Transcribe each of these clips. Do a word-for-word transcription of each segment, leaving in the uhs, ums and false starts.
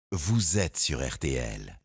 Vous êtes sur R T L.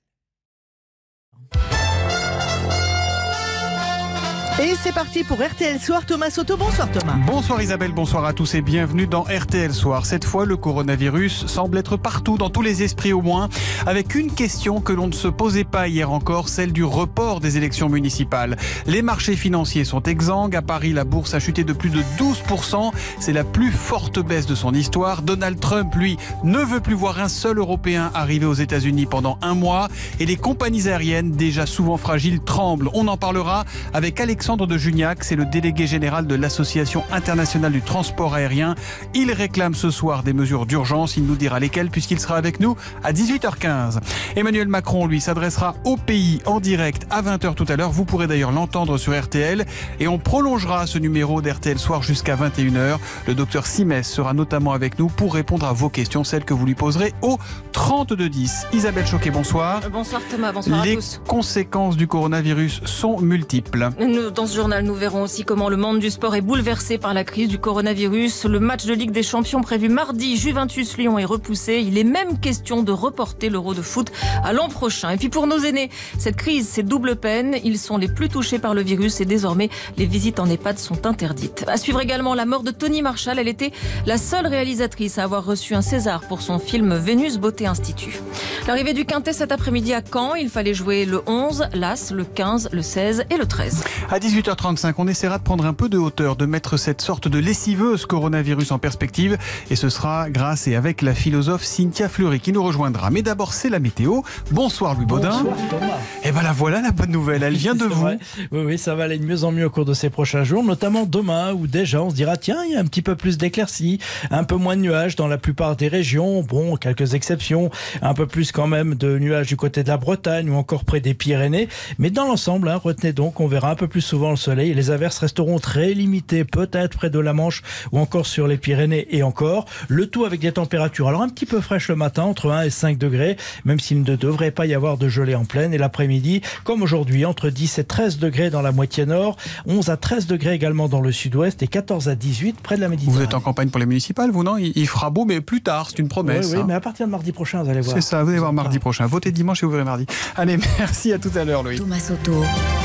Et c'est parti pour R T L Soir. Thomas Soto, bonsoir Thomas. Bonsoir Isabelle, bonsoir à tous et bienvenue dans R T L Soir. Cette fois, le coronavirus semble être partout, dans tous les esprits au moins, avec une question que l'on ne se posait pas hier encore, celle du report des élections municipales. Les marchés financiers sont exsangues. À Paris, la bourse a chuté de plus de douze pour cent. C'est la plus forte baisse de son histoire. Donald Trump, lui, ne veut plus voir un seul Européen arriver aux États-Unis pendant un mois. Et les compagnies aériennes, déjà souvent fragiles, tremblent. On en parlera avec Alexandre de Juniac, c'est le délégué général de l'Association internationale du transport aérien. Il réclame ce soir des mesures d'urgence. Il nous dira lesquelles puisqu'il sera avec nous à dix-huit heures quinze. Emmanuel Macron, lui, s'adressera au pays en direct à vingt heures tout à l'heure. Vous pourrez d'ailleurs l'entendre sur R T L. Et on prolongera ce numéro d'R T L Soir jusqu'à vingt et une heures. Le docteur Simès sera notamment avec nous pour répondre à vos questions, celles que vous lui poserez au trente-deux dix. Isabelle Choquet, bonsoir. Bonsoir Thomas, bonsoir Les à tous. Les conséquences du coronavirus sont multiples. Nous, dans ce journal, nous verrons aussi comment le monde du sport est bouleversé par la crise du coronavirus. Le match de Ligue des Champions prévu mardi, Juventus-Lyon, est repoussé. Il est même question de reporter l'Euro de foot à l'an prochain. Et puis pour nos aînés, cette crise, c'est double peine. Ils sont les plus touchés par le virus et désormais, les visites en EHPAD sont interdites. À suivre également la mort de Toni Marshall. Elle était la seule réalisatrice à avoir reçu un César pour son film Vénus Beauté Institut. L'arrivée du Quintet cet après-midi à Caen. Il fallait jouer le onze, l'As, le quinze, le seize et le treize. À dix-huit heures trente-cinq, on essaiera de prendre un peu de hauteur, de mettre cette sorte de lessiveuse coronavirus en perspective. Et ce sera grâce et avec la philosophe Cynthia Fleury qui nous rejoindra. Mais d'abord, c'est la météo. Bonsoir Louis Baudin. Bonsoir Thomas. Et ben la voilà la bonne nouvelle, elle vient de vous. Vrai. Oui, oui, ça va aller de mieux en mieux au cours de ces prochains jours, notamment demain où déjà on se dira tiens, il y a un petit peu plus d'éclaircies, un peu moins de nuages dans la plupart des régions. Bon, quelques exceptions, un peu plus quand même de nuages du côté de la Bretagne ou encore près des Pyrénées. Mais dans l'ensemble, hein, retenez donc, on verra un peu plus souvent le soleil et les averses resteront très limitées, peut-être près de la Manche ou encore sur les Pyrénées et encore. Le tout avec des températures alors un petit peu fraîches le matin, entre un et cinq degrés, même s'il ne devrait pas y avoir de gelée en pleine. Et l'après-midi, comme aujourd'hui, entre dix et treize degrés dans la moitié nord, onze à treize degrés également dans le sud-ouest et quatorze à dix-huit près de la Méditerranée. Vous êtes en campagne pour les municipales, vous, non? Il fera beau, mais plus tard, c'est une promesse. Oui, oui, hein. mais à partir de mardi prochain, vous allez voir. C'est ça, vous allez voir mardi prochain. Votez dimanche et vous verrez mardi. Allez, merci, à tout à l'heure, Louis. Thomas Soto,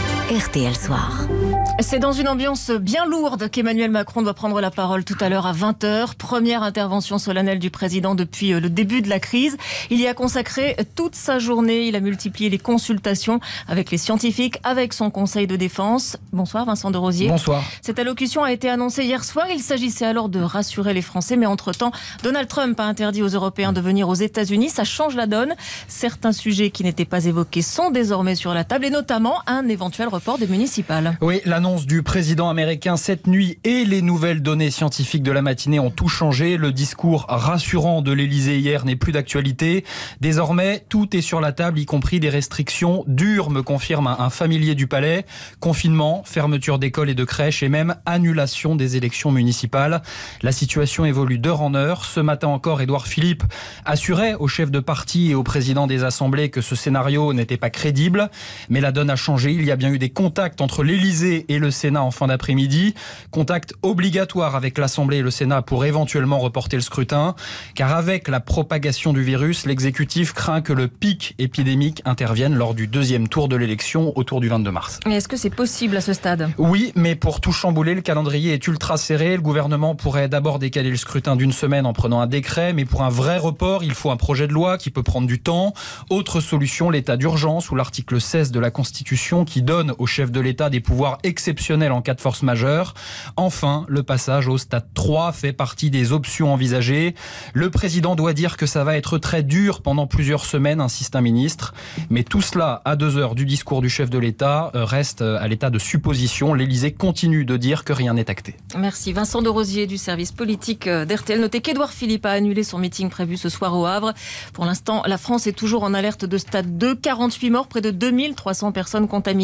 R T L Soir. C'est dans une ambiance bien lourde qu'Emmanuel Macron doit prendre la parole tout à l'heure à vingt heures. Première intervention solennelle du président depuis le début de la crise. Il y a consacré toute sa journée. Il a multiplié les consultations avec les scientifiques, avec son conseil de défense. Bonsoir Vincent de Rosier. Bonsoir. Cette allocution a été annoncée hier soir. Il s'agissait alors de rassurer les Français. Mais entre-temps, Donald Trump a interdit aux Européens de venir aux États-Unis. Ça change la donne. Certains sujets qui n'étaient pas évoqués sont désormais sur la table et notamment un éventuel report des municipales. Oui, l'annonce du président américain cette nuit et les nouvelles données scientifiques de la matinée ont tout changé. Le discours rassurant de l'Élysée hier n'est plus d'actualité. Désormais, tout est sur la table, y compris des restrictions dures, me confirme un familier du Palais. Confinement, fermeture d'écoles et de crèches et même annulation des élections municipales. La situation évolue d'heure en heure. Ce matin encore, Édouard Philippe assurait aux chefs de parti et aux présidents des assemblées que ce scénario n'était pas crédible. Mais la donne a changé. Il y a bien eu des contacts entre l'Élysée et le Sénat en fin d'après-midi. Contact obligatoire avec l'Assemblée et le Sénat pour éventuellement reporter le scrutin. Car avec la propagation du virus, l'exécutif craint que le pic épidémique intervienne lors du deuxième tour de l'élection autour du vingt-deux mars. Et est-ce que c'est possible à ce stade ? Oui, mais pour tout chambouler, le calendrier est ultra serré. Le gouvernement pourrait d'abord décaler le scrutin d'une semaine en prenant un décret. Mais pour un vrai report, il faut un projet de loi qui peut prendre du temps. Autre solution, l'état d'urgence ou l'article seize de la Constitution qui donne au chef de l'État des pouvoirs exceptionnels en cas de force majeure. Enfin, le passage au stade trois fait partie des options envisagées. Le président doit dire que ça va être très dur pendant plusieurs semaines, insiste un ministre. Mais tout cela, à deux heures du discours du chef de l'État, reste à l'état de supposition. L'Élysée continue de dire que rien n'est acté. Merci. Vincent de Rosier du service politique d'R T L. Notez qu'Édouard Philippe a annulé son meeting prévu ce soir au Havre. Pour l'instant, la France est toujours en alerte de stade deux. quarante-huit morts, près de deux mille trois cents personnes contaminées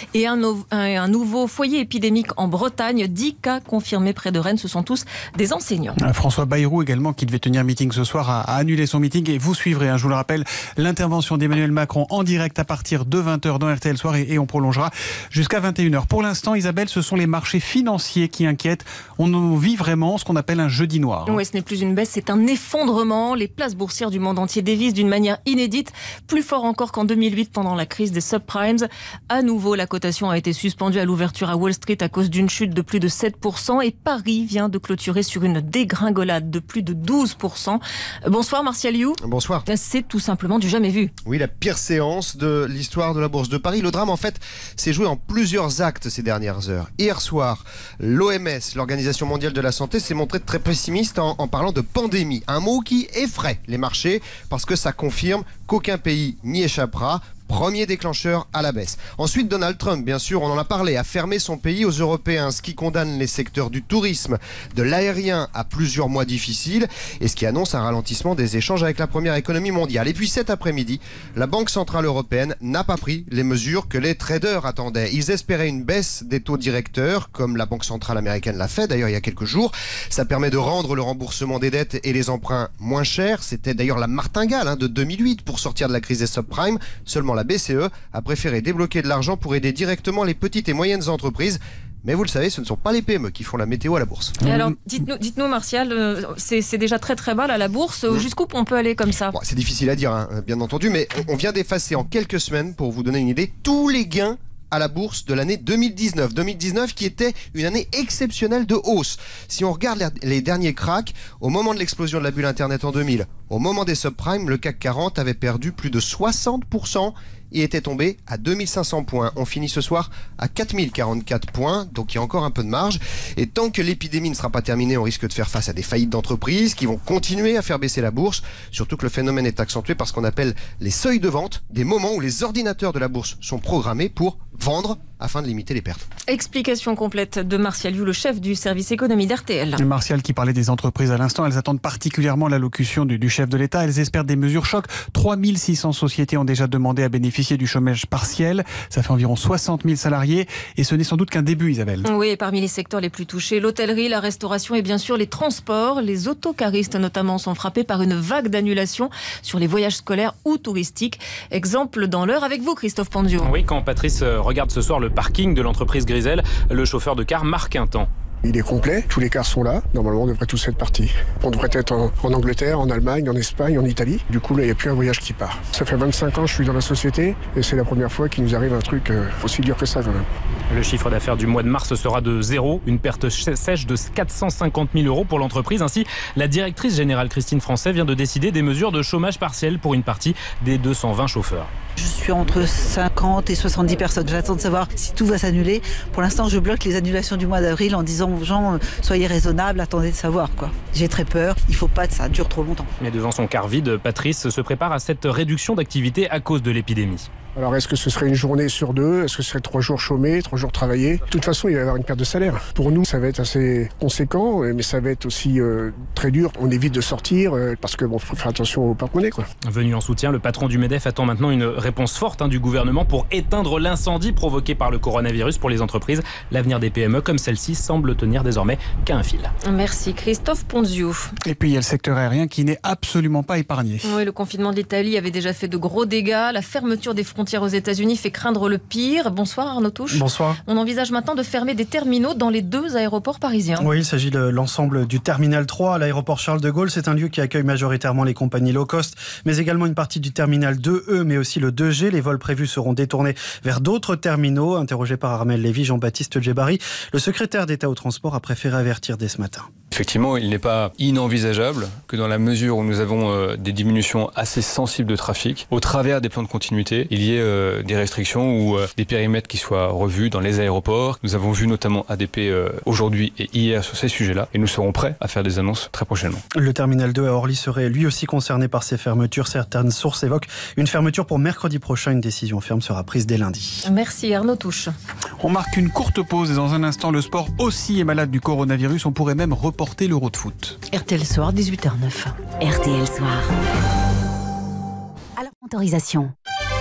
et un, no- un, un nouveau foyer épidémique en Bretagne. dix cas confirmés près de Rennes. Ce sont tous des enseignants. François Bayrou également, qui devait tenir meeting ce soir, a, a annulé son meeting. Et vous suivrez, hein, je vous le rappelle, l'intervention d'Emmanuel Macron en direct à partir de vingt heures dans R T L Soir et, et on prolongera jusqu'à vingt et une heures. Pour l'instant, Isabelle, ce sont les marchés financiers qui inquiètent. On en vit vraiment ce qu'on appelle un jeudi noir. Oui, ce n'est plus une baisse, c'est un effondrement. Les places boursières du monde entier dévisent d'une manière inédite, plus fort encore qu'en deux mille huit pendant la crise des subprimes. À nouveau, la cotation a été suspendue à l'ouverture à Wall Street à cause d'une chute de plus de sept pour cent et Paris vient de clôturer sur une dégringolade de plus de douze pour cent. Bonsoir Martial You. Bonsoir. C'est tout simplement du jamais vu. Oui, la pire séance de l'histoire de la Bourse de Paris. Le drame, en fait, s'est joué en plusieurs actes ces dernières heures. Hier soir, l'O M S, l'Organisation mondiale de la santé, s'est montrée très pessimiste en, en parlant de pandémie. Un mot qui effraie les marchés parce que ça confirme qu'aucun pays n'y échappera. Premier déclencheur à la baisse. Ensuite, Donald Trump, bien sûr, on en a parlé, a fermé son pays aux Européens, ce qui condamne les secteurs du tourisme, de l'aérien à plusieurs mois difficiles et ce qui annonce un ralentissement des échanges avec la première économie mondiale. Et puis cet après-midi, la Banque Centrale Européenne n'a pas pris les mesures que les traders attendaient. Ils espéraient une baisse des taux directeurs, comme la Banque Centrale Américaine l'a fait d'ailleurs il y a quelques jours. Ça permet de rendre le remboursement des dettes et les emprunts moins chers. C'était d'ailleurs la martingale hein, de deux mille huit pour sortir de la crise des subprimes. Seulement la B C E a préféré débloquer de l'argent pour aider directement les petites et moyennes entreprises. Mais vous le savez, ce ne sont pas les P M E qui font la météo à la bourse. Et alors, dites-nous, dites-nous Martial, euh, c'est, c'est déjà très très bas là, la bourse. Mmh. Jusqu'où on peut aller comme ça? Bon, c'est difficile à dire, hein, bien entendu, mais on, on vient d'effacer en quelques semaines, pour vous donner une idée, tous les gains à la bourse de l'année deux mille dix-neuf. deux mille dix-neuf qui était une année exceptionnelle de hausse. Si on regarde les derniers cracks, au moment de l'explosion de la bulle Internet en deux mille, au moment des subprimes, le C A C quarante avait perdu plus de soixante pour cent et était tombé à deux mille cinq cents points. On finit ce soir à quatre mille quarante-quatre points, donc il y a encore un peu de marge. Et tant que l'épidémie ne sera pas terminée, on risque de faire face à des faillites d'entreprises qui vont continuer à faire baisser la bourse, surtout que le phénomène est accentué par ce qu'on appelle les seuils de vente, des moments où les ordinateurs de la bourse sont programmés pour vendre afin de limiter les pertes. Explication complète de Martial You, le chef du service économie d'R T L. Martial qui parlait des entreprises à l'instant, elles attendent particulièrement l'allocution du, du chef de l'État. Elles espèrent des mesures choc. trois mille six cents sociétés ont déjà demandé à bénéficier du chômage partiel. Ça fait environ soixante mille salariés et ce n'est sans doute qu'un début, Isabelle. Oui, et parmi les secteurs les plus touchés, l'hôtellerie, la restauration et bien sûr les transports. Les autocaristes notamment sont frappés par une vague d'annulations sur les voyages scolaires ou touristiques. Exemple dans l'heure avec vous, Christophe Ponzio. Oui, quand Patrice regarde ce soir le parking de l'entreprise Grisel, le chauffeur de car marque un temps. Il est complet, tous les cars sont là. Normalement, on devrait tous être partis. On devrait être en, en Angleterre, en Allemagne, en Espagne, en Italie. Du coup, là, il n'y a plus un voyage qui part. Ça fait vingt-cinq ans que je suis dans la société et c'est la première fois qu'il nous arrive un truc euh, aussi dur que ça, quand même. Le chiffre d'affaires du mois de mars sera de zéro, une perte sèche de quatre cent cinquante mille euros pour l'entreprise. Ainsi, la directrice générale Christine Français vient de décider des mesures de chômage partiel pour une partie des deux cent vingt chauffeurs. Je suis entre cinquante et soixante-dix personnes. J'attends de savoir si tout va s'annuler. Pour l'instant, je bloque les annulations du mois d'avril en disant aux gens, soyez raisonnables, attendez de savoir, quoi. J'ai très peur. Il ne faut pas que ça dure trop longtemps. Mais devant son car vide, Patrice se prépare à cette réduction d'activité à cause de l'épidémie. Alors, est-ce que ce serait une journée sur deux? Est-ce que ce serait trois jours chômés, trois jours travaillés? De toute façon, il va y avoir une perte de salaire. Pour nous, ça va être assez conséquent, mais ça va être aussi euh, très dur. On évite de sortir euh, parce que bon, faut faire attention au porte-monnaie, quoi. Venu en soutien, le patron du MEDEF attend maintenant une réponse forte hein, du gouvernement pour éteindre l'incendie provoqué par le coronavirus pour les entreprises. L'avenir des P M E comme celle-ci semble tenir désormais qu'à un fil. Merci Christophe Ponzio. Et puis il y a le secteur aérien qui n'est absolument pas épargné. Oui, le confinement de l'Italie avait déjà fait de gros dégâts. La fermeture des frontières aux États-Unis fait craindre le pire. Bonsoir Arnaud Touche. Bonsoir. On envisage maintenant de fermer des terminaux dans les deux aéroports parisiens. Oui, il s'agit de l'ensemble du terminal trois à l'aéroport Charles de Gaulle. C'est un lieu qui accueille majoritairement les compagnies low cost, mais également une partie du terminal deux E, mais aussi le deux G. Les vols prévus seront détournés vers d'autres terminaux. Interrogé par Armel Lévy, Jean-Baptiste Djebari, le secrétaire d'État au transport, a préféré avertir dès ce matin. Effectivement, il n'est pas inenvisageable que dans la mesure où nous avons euh, des diminutions assez sensibles de trafic, au travers des plans de continuité, il y ait euh, des restrictions ou euh, des périmètres qui soient revus dans les aéroports. Nous avons vu notamment A D P euh, aujourd'hui et hier sur ces sujets-là et nous serons prêts à faire des annonces très prochainement. Le terminal deux à Orly serait lui aussi concerné par ces fermetures. Certaines sources évoquent une fermeture pour mercredi prochain. Une décision ferme sera prise dès lundi. Merci Arnaud Touche. On marque une courte pause et dans un instant, le sport aussi est malade du coronavirus. On pourrait même reporter l'Euro de foot. R T L Soir, dix-huit heures zéro neuf. R T L Soir. À la autorisation.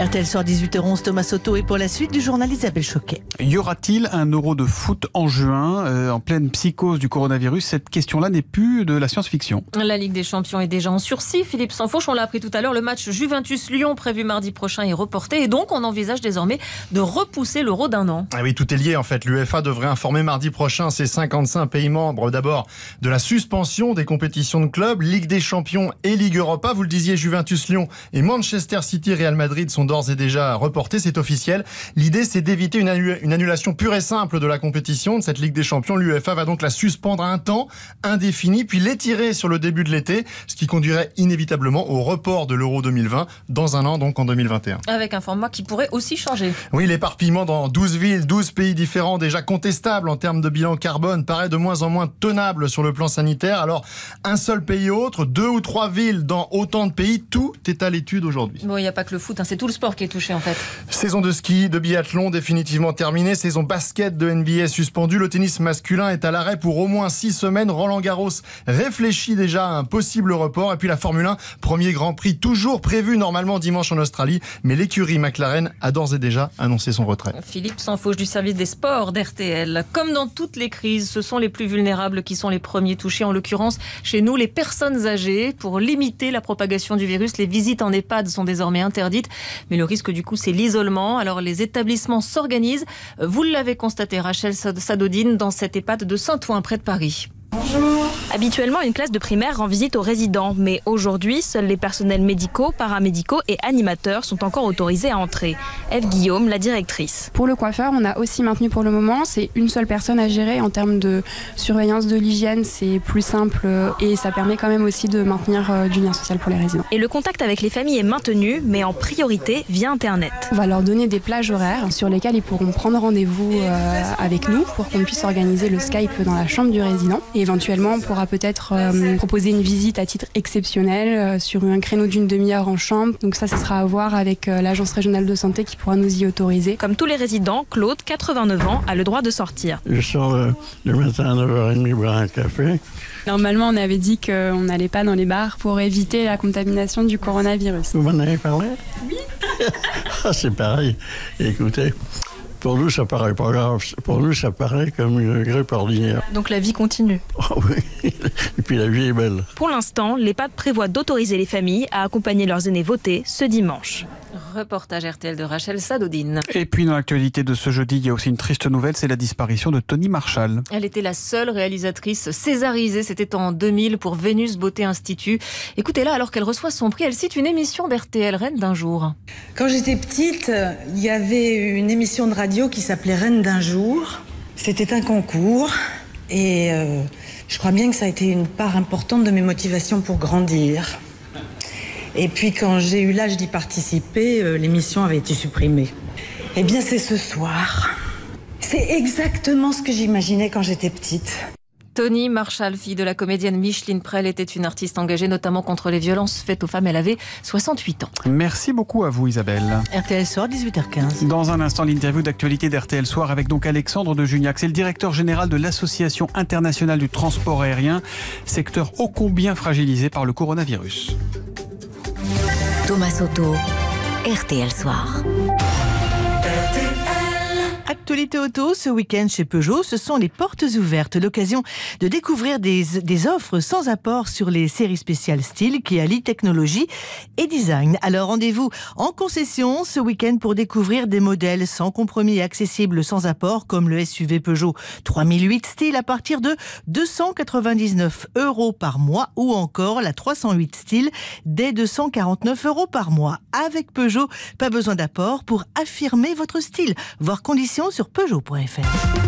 R T L Soir dix-huit heures onze, Thomas Soto et pour la suite du journal Isabelle Choquet. Y aura-t-il un euro de foot en juin euh, en pleine psychose du coronavirus? Cette question-là n'est plus de la science-fiction. La Ligue des Champions est déjà en sursis. Philippe Sansfauche, on l'a appris tout à l'heure, le match Juventus-Lyon prévu mardi prochain est reporté et donc on envisage désormais de repousser l'euro d'un an. Ah oui, tout est lié en fait. L'U F A devrait informer mardi prochain ses cinquante-cinq pays membres d'abord de la suspension des compétitions de clubs, Ligue des Champions et Ligue Europa. Vous le disiez, Juventus-Lyon et Manchester City-Real Madrid sont d'ores et déjà reportés, c'est officiel. L'idée, c'est d'éviter une, annu- une annulation pure et simple de la compétition, de cette Ligue des Champions. L'U F A va donc la suspendre un temps indéfini, puis l'étirer sur le début de l'été, ce qui conduirait inévitablement au report de l'Euro deux mille vingt dans un an, donc en deux mille vingt et un. Avec un format qui pourrait aussi changer. Oui, l'éparpillement dans douze villes, douze pays différents, déjà contestable en termes de bilan carbone, paraît de moins en moins tenable sur le plan sanitaire. Alors, un seul pays autre, deux ou trois villes dans autant de pays, tout est à l'étude aujourd'hui. Bon, il n'y a pas que le foot, hein, c'est tout le sport qui est touché en fait. Saison de ski, de biathlon définitivement terminée, saison basket de N B A suspendue, le tennis masculin est à l'arrêt pour au moins six semaines. Roland Garros réfléchit déjà à un possible report. Et puis la Formule un, premier Grand Prix toujours prévu normalement dimanche en Australie, mais l'écurie McLaren a d'ores et déjà annoncé son retrait. Philippe Sansfauche du service des sports d'R T L. Comme dans toutes les crises, ce sont les plus vulnérables qui sont les premiers touchés. En l'occurrence, chez nous, les personnes âgées. Pour limiter la propagation du virus, les visites en EHPAD sont désormais interdites. Mais le risque du coup, c'est l'isolement. Alors les établissements s'organisent. Vous l'avez constaté, Rachel Sadodine, dans cette EHPAD de Saint-Ouen, près de Paris. Bonjour. Habituellement, une classe de primaire rend visite aux résidents, mais aujourd'hui, seuls les personnels médicaux, paramédicaux et animateurs sont encore autorisés à entrer. Ève Guillaume, la directrice. Pour le coiffeur, on a aussi maintenu pour le moment, c'est une seule personne à gérer. En termes de surveillance de l'hygiène, c'est plus simple et ça permet quand même aussi de maintenir du lien social pour les résidents. Et le contact avec les familles est maintenu, mais en priorité via Internet. On va leur donner des plages horaires sur lesquelles ils pourront prendre rendez-vous avec nous pour qu'on puisse organiser le Skype dans la chambre du résident. Et éventuellement, on pourra peut-être euh, proposer une visite à titre exceptionnel euh, sur un créneau d'une demi-heure en chambre. Donc ça, ce sera à voir avec euh, l'Agence régionale de santé qui pourra nous y autoriser. Comme tous les résidents, Claude, quatre-vingt-neuf ans, a le droit de sortir. Je sors le, le matin à neuf heures trente boire un café. Normalement, on avait dit qu'on n'allait pas dans les bars pour éviter la contamination du coronavirus. Vous m'en avez parlé? Oui. Ah, c'est pareil. Écoutez, pour nous, ça paraît pas grave. Pour nous, ça paraît comme une grippe ordinaire. Donc la vie continue. Oh oui, et puis la vie est belle. Pour l'instant, l'EHPAD prévoit d'autoriser les familles à accompagner leurs aînés voter ce dimanche. Reportage R T L de Rachel Sadodine. Et puis dans l'actualité de ce jeudi, il y a aussi une triste nouvelle, c'est la disparition de Tony Marshall. Elle était la seule réalisatrice césarisée, c'était en deux mille pour Vénus Beauté Institut. Écoutez-la, alors qu'elle reçoit son prix, elle cite une émission d'R T L, Reine d'un jour. Quand j'étais petite, il y avait une émission de radio qui s'appelait Reine d'un jour. C'était un concours et euh, je crois bien que ça a été une part importante de mes motivations pour grandir. Et puis quand j'ai eu l'âge d'y participer, euh, l'émission avait été supprimée. Eh bien c'est ce soir. C'est exactement ce que j'imaginais quand j'étais petite. Tony Marshall, fille de la comédienne Micheline Prel, était une artiste engagée notamment contre les violences faites aux femmes. Elle avait soixante-huit ans. Merci beaucoup à vous Isabelle. R T L Soir, dix-huit heures quinze. Dans un instant, l'interview d'actualité d'R T L Soir avec donc Alexandre de Juniac. C'est le directeur général de l'Association internationale du transport aérien, secteur ô combien fragilisé par le coronavirus. Thomas Soto, R T L Soir. Actualité auto, ce week-end chez Peugeot, ce sont les portes ouvertes, l'occasion de découvrir des, des offres sans apport sur les séries spéciales style qui allient technologie et design. Alors rendez-vous en concession ce week-end pour découvrir des modèles sans compromis et accessibles sans apport comme le S U V Peugeot trois mille huit style à partir de deux cent quatre-vingt-dix-neuf euros par mois ou encore la trois cent huit style dès deux cent quarante-neuf euros par mois. Avec Peugeot, pas besoin d'apport pour affirmer votre style. Voir conditions sur Peugeot point F R.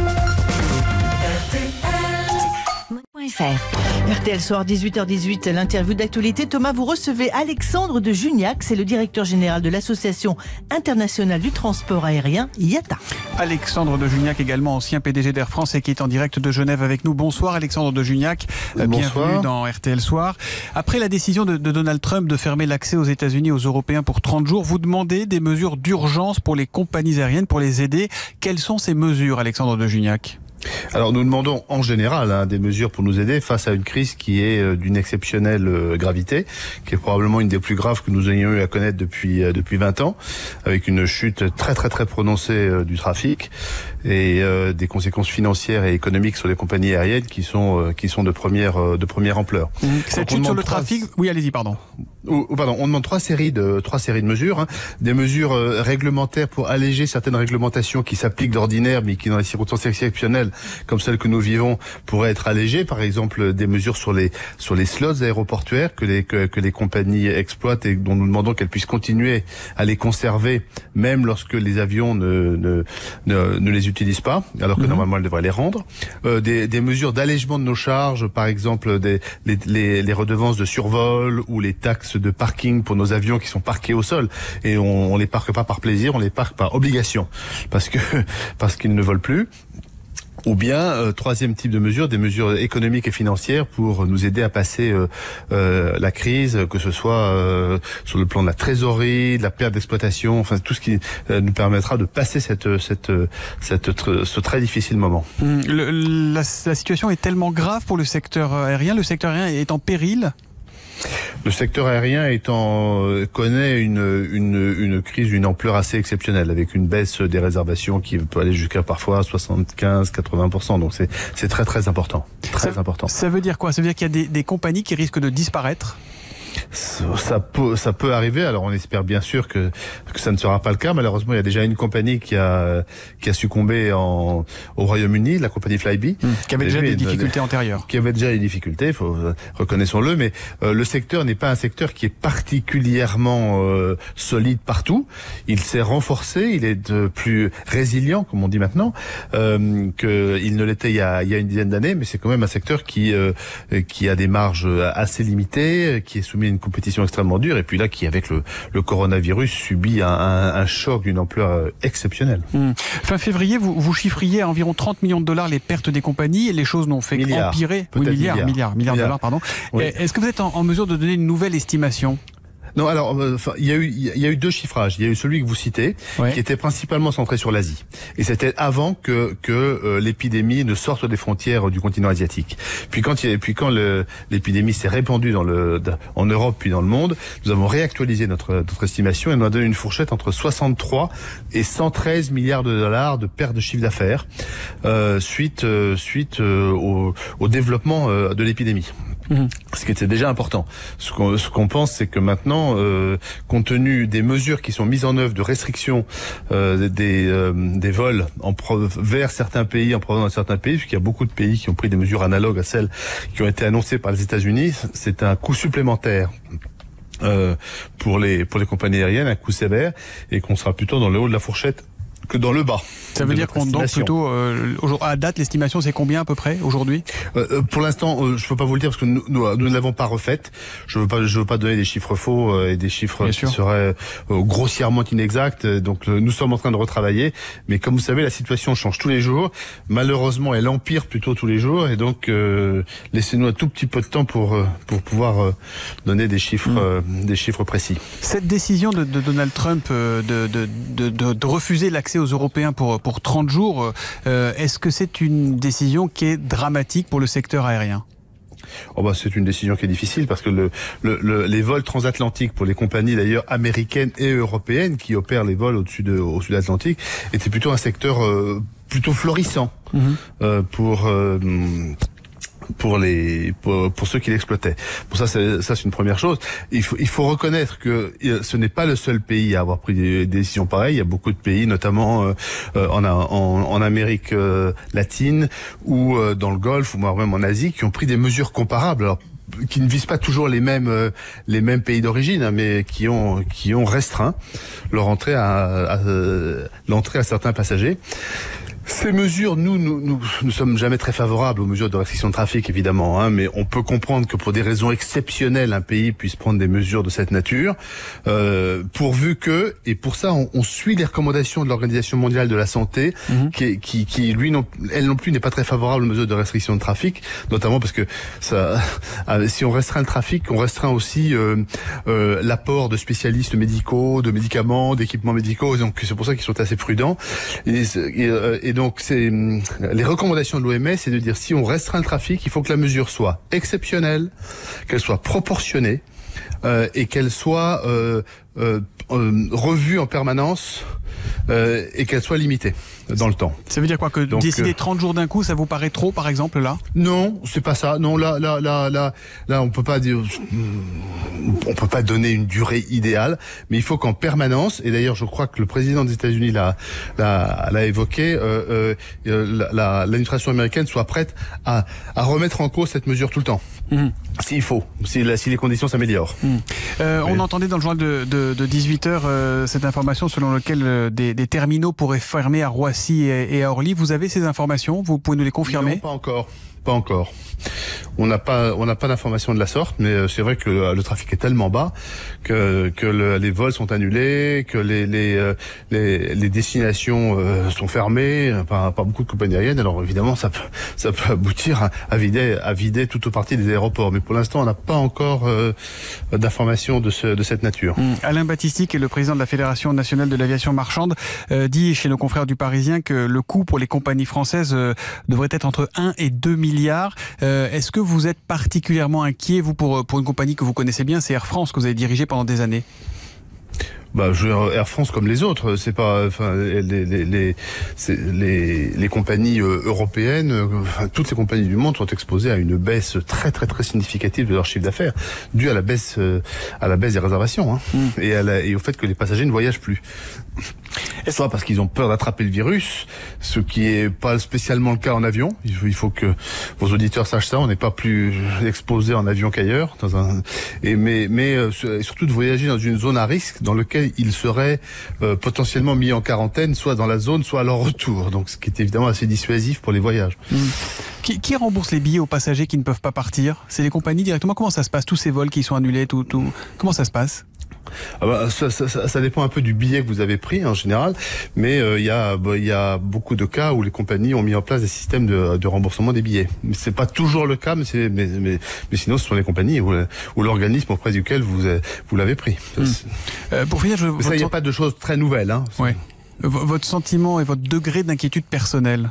R T L Soir, dix-huit heures dix-huit, l'interview d'actualité. Thomas, vous recevez Alexandre de Juniac, c'est le directeur général de l'Association internationale du transport aérien, I A T A. Alexandre de Juniac, également ancien P D G d'Air France et qui est en direct de Genève avec nous. Bonsoir Alexandre de Juniac, Bonsoir. Bienvenue dans R T L Soir. Après la décision de, de Donald Trump de fermer l'accès aux États-Unis aux Européens pour trente jours, vous demandez des mesures d'urgence pour les compagnies aériennes pour les aider. Quelles sont ces mesures, Alexandre de Juniac ? Alors nous demandons en général hein, des mesures pour nous aider face à une crise qui est euh, d'une exceptionnelle euh, gravité, qui est probablement une des plus graves que nous ayons eu à connaître depuis euh, depuis vingt ans, avec une chute très très très prononcée euh, du trafic et euh, des conséquences financières et économiques sur les compagnies aériennes qui sont euh, qui sont de première euh, de première ampleur. Mmh. Cette chute sur le trois... trafic, oui, allez-y, pardon. Ou, ou, pardon, on demande trois séries de trois séries de mesures, hein. Des mesures euh, réglementaires pour alléger certaines réglementations qui s'appliquent d'ordinaire, mais qui dans les circonstances exceptionnelles comme celles que nous vivons pourraient être allégées. Par exemple, des mesures sur les sur les slots aéroportuaires que les que, que les compagnies exploitent et dont nous demandons qu'elles puissent continuer à les conserver, même lorsque les avions ne ne ne, ne les utilisent pas, alors que mmh. normalement elles devraient les rendre. Euh, des, des mesures d'allègement de nos charges, par exemple des les, les, les redevances de survol ou les taxes de parking pour nos avions qui sont parqués au sol, et on, on les parque pas par plaisir, on les parque par obligation parce que parce qu'ils ne volent plus. Ou bien, euh, troisième type de mesure, des mesures économiques et financières pour nous aider à passer euh, euh, la crise, que ce soit euh, sur le plan de la trésorerie, de la perte d'exploitation, enfin tout ce qui euh, nous permettra de passer cette, cette, cette, cette, ce très difficile moment. Mmh, le, la, la situation est tellement grave pour le secteur aérien, le secteur aérien est en péril. Le secteur aérien étant, euh, connaît une, une, une crise d'une ampleur assez exceptionnelle, avec une baisse des réservations qui peut aller jusqu'à parfois soixante-quinze à quatre-vingts pour cent. Donc c'est, c'est très très important. Très ça, important. Ça veut dire quoi? Ça veut dire qu'il y a des, des compagnies qui risquent de disparaître? Ça peut, ça peut arriver. Alors on espère bien sûr que, que ça ne sera pas le cas. Malheureusement, il y a déjà une compagnie qui a, qui a succombé en, au Royaume-Uni, la compagnie Flybe. Mmh, qui avait déjà des difficultés une, antérieures. Qui avait déjà des difficultés, faut, reconnaissons-le. Mais euh, le secteur n'est pas un secteur qui est particulièrement euh, solide partout. Il s'est renforcé, il est de plus résilient, comme on dit maintenant, euh, qu'il ne l'était il y a, il y a une dizaine d'années. Mais c'est quand même un secteur qui, euh, qui a des marges assez limitées, qui est soumis à une compétition extrêmement dure, et puis là qui avec le, le coronavirus subit un, un, un choc d'une ampleur exceptionnelle. Mmh. Fin février, vous, vous chiffriez à environ trente millions de dollars les pertes des compagnies, et les choses n'ont fait qu'empirer. Oui, milliards, milliards, milliards, milliards de dollars, pardon. Oui. Est-ce que vous êtes en, en mesure de donner une nouvelle estimation? Non, alors, euh, il y a eu, il y a eu deux chiffrages. Il y a eu celui que vous citez, ouais. qui était principalement centré sur l'Asie. Et c'était avant que, que euh, l'épidémie ne sorte des frontières du continent asiatique. Puis quand, il y a, puis quand le, l'épidémie s'est répandue dans le, en Europe puis dans le monde, nous avons réactualisé notre, notre estimation et nous a donné une fourchette entre soixante-trois et cent treize milliards de dollars de perte de chiffre d'affaires euh, suite, euh, suite euh, au, au développement euh, de l'épidémie. Mmh. Ce qui était déjà important. Ce qu'on, ce qu'on pense, c'est que maintenant, euh, compte tenu des mesures qui sont mises en œuvre de restriction euh, des, euh, des vols en pro- vers certains pays, en provenance de certains pays, puisqu'il y a beaucoup de pays qui ont pris des mesures analogues à celles qui ont été annoncées par les États-Unis, c'est un coût supplémentaire. Euh, pour les pour les compagnies aériennes, un coût sévère, et qu'on sera plutôt dans le haut de la fourchette que dans le bas. Ça veut dire qu'on donc plutôt euh, à date l'estimation c'est combien à peu près aujourd'hui? euh, Pour l'instant, euh, je ne peux pas vous le dire parce que nous, nous, nous ne l'avons pas refaite. Je veux pas, je veux pas donner des chiffres faux euh, et des chiffres Bien qui sûr. seraient euh, grossièrement inexacts. Donc euh, nous sommes en train de retravailler. Mais comme vous savez, la situation change tous les jours. Malheureusement, elle empire plutôt tous les jours. Et donc euh, laissez-nous un tout petit peu de temps pour euh, pour pouvoir euh, donner des chiffres mmh. euh, des chiffres précis. Cette décision de, de Donald Trump euh, de, de, de, de, de refuser l'accès aux Européens pour, pour trente jours, euh, est-ce que c'est une décision qui est dramatique pour le secteur aérien? Oh bah c'est une décision qui est difficile parce que le, le, le, les vols transatlantiques pour les compagnies d'ailleurs américaines et européennes qui opèrent les vols au-dessus de, au-dessus de l'Atlantique étaient plutôt un secteur euh, plutôt florissant mmh. euh, pour... Euh, pour les pour, pour ceux qui l'exploitaient. Pour ça, c'est, ça c'est une première chose. Il faut il faut reconnaître que ce n'est pas le seul pays à avoir pris des, des décisions pareilles. Il y a beaucoup de pays, notamment euh, en, en en Amérique euh, latine ou euh, dans le Golfe ou même en Asie, qui ont pris des mesures comparables. Alors, qui ne visent pas toujours les mêmes euh, les mêmes pays d'origine, hein, mais qui ont qui ont restreint leur entrée à, à, à l'entrée à certains passagers. Ces mesures, nous, nous, nous, nous sommes jamais très favorables aux mesures de restriction de trafic, évidemment, hein, mais on peut comprendre que pour des raisons exceptionnelles, un pays puisse prendre des mesures de cette nature, euh, pourvu que, et pour ça, on, on suit les recommandations de l'Organisation mondiale de la santé, mmh. qui, qui, qui, lui, non, elle non plus, n'est pas très favorable aux mesures de restriction de trafic, notamment parce que ça, si on restreint le trafic, on restreint aussi euh, euh, l'apport de spécialistes médicaux, de médicaments, d'équipements médicaux, donc c'est pour ça qu'ils sont assez prudents. Et, et, et donc, c'est, les recommandations de l'O M S, c'est de dire si on restreint le trafic, il faut que la mesure soit exceptionnelle, qu'elle soit proportionnée euh, et qu'elle soit euh, euh, euh, revue en permanence euh, et qu'elle soit limitée dans le temps. Ça veut dire quoi, que donc, décider euh, trente jours d'un coup, ça vous paraît trop, par exemple, là? Non, c'est pas ça. Non, là, là, là, là, là, on peut pas dire, on peut pas donner une durée idéale, mais il faut qu'en permanence, et d'ailleurs, je crois que le président des États-Unis l'a, l'a, l'a évoqué, euh, euh, la, la, l'administration américaine soit prête à, à remettre en cause cette mesure tout le temps. Mmh. S'il faut, si, la, si les conditions s'améliorent. Mmh. Euh, on entendait dans le journal de, de, de dix-huit heures euh, cette information selon laquelle euh, des, des terminaux pourraient fermer à Roissy et, et à Orly. Vous avez ces informations? Vous pouvez nous les confirmer? Non, pas encore. Pas encore. On n'a pas, on n'a pas d'informations de la sorte, mais c'est vrai que le, le trafic est tellement bas que, que le, les vols sont annulés, que les, les, euh, les, les destinations euh, sont fermées par, par beaucoup de compagnies aériennes. Alors évidemment, ça peut, ça peut aboutir à, à vider, à vider toute partie des aéroports. Mais pour l'instant, on n'a pas encore euh, d'informations de, ce, de cette nature. Mmh. Alain Battisti, qui est le président de la Fédération nationale de l'aviation marchande, euh, dit chez nos confrères du Parisien que le coût pour les compagnies françaises euh, devrait être entre un et deux milliards. Euh, est-ce que vous êtes particulièrement inquiet, vous, pour, pour une compagnie que vous connaissez bien, c'est Air France, que vous avez dirigé pendant des années? Bah, je, Air France comme les autres, c'est pas, enfin, les les les c'est, les, les compagnies euh, européennes, euh, enfin, toutes les compagnies du monde sont exposées à une baisse très très très significative de leur chiffre d'affaires, due à la baisse euh, à la baisse des réservations, hein, mmh. et, à la, et au fait que les passagers ne voyagent plus. Soit parce qu'ils ont peur d'attraper le virus, ce qui est pas spécialement le cas en avion. Il faut, il faut que vos auditeurs sachent ça. On n'est pas plus exposé en avion qu'ailleurs. Dans un, et mais, mais euh, surtout de voyager dans une zone à risque dans laquelle ils seraient euh, potentiellement mis en quarantaine, soit dans la zone, soit à leur retour. Donc, ce qui est évidemment assez dissuasif pour les voyages. Mmh. Qui, qui rembourse les billets aux passagers qui ne peuvent pas partir? C'est les compagnies directement? Comment ça se passe? Tous ces vols qui sont annulés, tout, tout. Comment ça se passe? Ah bah, ça, ça, ça dépend un peu du billet que vous avez pris en général, mais il euh, y a bah, il y a beaucoup de cas où les compagnies ont mis en place des systèmes de, de remboursement des billets. Mais c'est pas toujours le cas, mais c'est mais, mais, mais sinon ce sont les compagnies ou, ou l'organisme auprès duquel vous vous l'avez pris. Mmh. Euh, pour finir, je mais ça, il n'y a pas de choses très nouvelles. Hein. Ouais. Votre sentiment et votre degré d'inquiétude personnelle?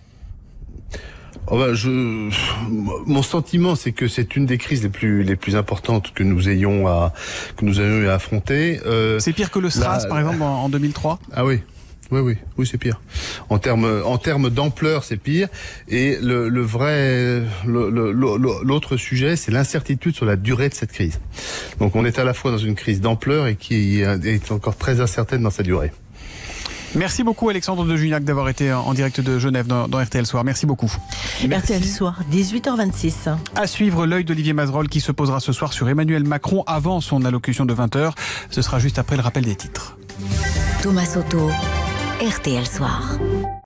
Oh bah je, mon sentiment, c'est que c'est une des crises les plus les plus importantes que nous ayons à que nous ayons eu à affronter. Euh, c'est pire que le SRAS, la, par exemple, en, en deux mille trois. Ah oui. Oui, oui, oui, c'est pire. En termes, en termes d'ampleur, c'est pire. Et le, le vrai, le, le, l'autre sujet, c'est l'incertitude sur la durée de cette crise. Donc, on est à la fois dans une crise d'ampleur et qui est encore très incertaine dans sa durée. Merci beaucoup Alexandre de Juniac d'avoir été en direct de Genève dans, dans R T L Soir. Merci beaucoup. Merci. R T L Soir, dix-huit heures vingt-six. À suivre l'œil d'Olivier Mazerolle qui se posera ce soir sur Emmanuel Macron avant son allocution de vingt heures. Ce sera juste après le rappel des titres. Thomas Soto, R T L Soir.